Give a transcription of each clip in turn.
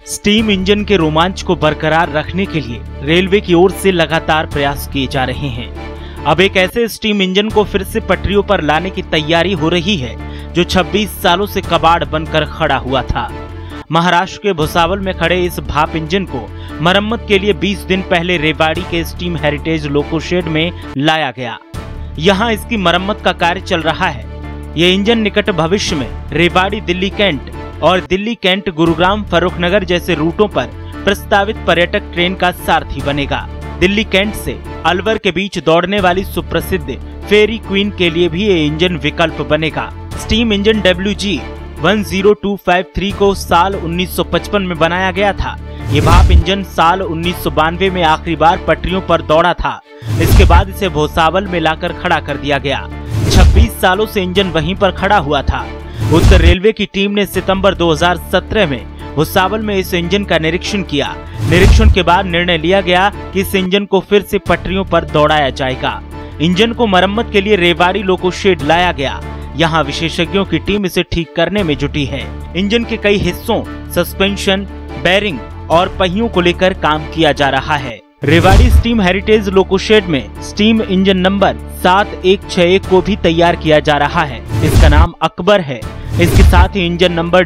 Steam engine के रोमांच को बरकरार रखने के लिए रेलवे की ओर से लगातार प्रयास किए जा रहे हैं। अब एक ऐसे स्टीम इंजन को फिर से पटरियों पर लाने की तैयारी हो रही है जो 26 सालों से कबाड़ बनकर खड़ा हुआ था। महाराष्ट्र के भुसावल में खड़े इस भाप इंजन को मरम्मत के लिए 20 दिन पहले रेवाड़ी के स्टीम हेरिटेज लोको शेड में लाया गया। यहाँ इसकी मरम्मत का कार्य चल रहा है। ये इंजन निकट भविष्य में रेवाड़ी दिल्ली कैंट और दिल्ली कैंट गुरुग्राम फर्रुखनगर जैसे रूटों पर प्रस्तावित पर्यटक ट्रेन का सारथी बनेगा। दिल्ली कैंट से अलवर के बीच दौड़ने वाली सुप्रसिद्ध फेरी क्वीन के लिए भी ये इंजन विकल्प बनेगा। स्टीम इंजन WG10253 को साल 1955 में बनाया गया था। ये भाप इंजन साल 1992 में आखिरी बार पटरियों पर दौड़ा था। इसके बाद इसे भुसावल में लाकर खड़ा कर दिया गया। 26 सालों से इंजन वहीं पर खड़ा हुआ था। उत्तर रेलवे की टीम ने सितंबर 2017 में भुसावल में इस इंजन का निरीक्षण किया। निरीक्षण के बाद निर्णय लिया गया कि इस इंजन को फिर से पटरियों पर दौड़ाया जाएगा। इंजन को मरम्मत के लिए रेवाड़ी लोको शेड लाया गया। यहाँ विशेषज्ञों की टीम इसे ठीक करने में जुटी है। इंजन के कई हिस्सों, सस्पेंशन, बेरिंग और पहियों को लेकर काम किया जा रहा है। Rewari steam heritage loco shed में स्टीम इंजन नंबर 7161 को भी तैयार किया जा रहा है। इसका नाम अकबर है। इसके साथ ही इंजन नंबर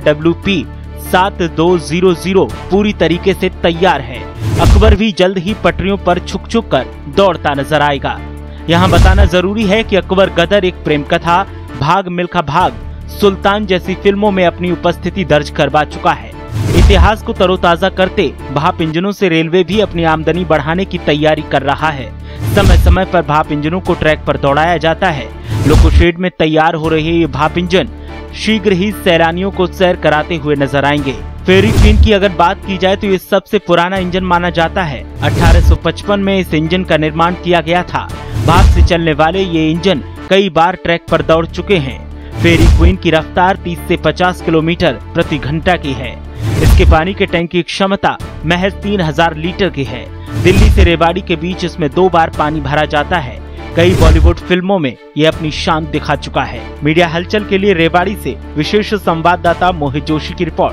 WP7200 पूरी तरीके से तैयार है। अकबर भी जल्द ही पटरियों पर छुक छुक कर दौड़ता नजर आएगा। यहाँ बताना जरूरी है कि अकबर गदर एक प्रेम कथा, भाग मिल्खा भाग, सुल्तान जैसी फिल्मों में अपनी उपस्थिति दर्ज करवा चुका है। इतिहास को तरोताजा करते भाप इंजनों से रेलवे भी अपनी आमदनी बढ़ाने की तैयारी कर रहा है। समय समय पर भाप इंजनों को ट्रैक पर दौड़ाया जाता है। लोको शेड में तैयार हो रहे ये भाप इंजन शीघ्र ही सैलानियों को सैर कराते हुए नजर आएंगे। फेरी क्वीन की अगर बात की जाए तो ये सबसे पुराना इंजन माना जाता है। 1855 में इस इंजन का निर्माण किया गया था। भाप से चलने वाले ये इंजन कई बार ट्रैक पर दौड़ चुके हैं। फेरी क्वीन की रफ्तार 30 से 50 किलोमीटर प्रति घंटा की है। इसके पानी के टैंक की क्षमता महज 3000 लीटर की है। दिल्ली से रेवाड़ी के बीच इसमें 2 बार पानी भरा जाता है। कई बॉलीवुड फिल्मों में ये अपनी शान दिखा चुका है। मीडिया हलचल के लिए रेवाड़ी से विशेष संवाददाता मोहित जोशी की रिपोर्ट।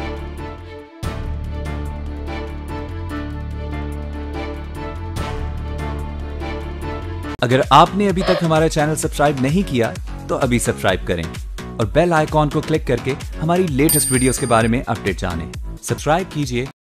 अगर आपने अभी तक हमारा चैनल सब्सक्राइब नहीं किया तो अभी सब्सक्राइब करें और बेल आइकॉन को क्लिक करके हमारी लेटेस्ट वीडियोस के बारे में अपडेट जानें। सब्सक्राइब कीजिए।